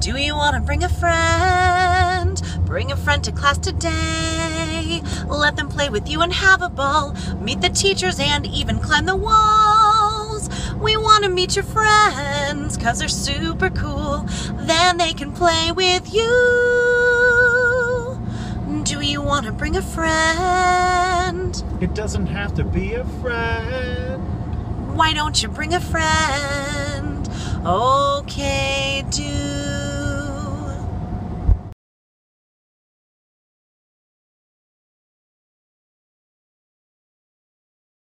Do you want to bring a friend? Bring a friend to class today. Let them play with you and have a ball. Meet the teachers and even climb the walls. We want to meet your friends, 'cause they're super cool. Then they can play with you. Do you want to bring a friend? It doesn't have to be a friend. Why don't you bring a friend? Okay, do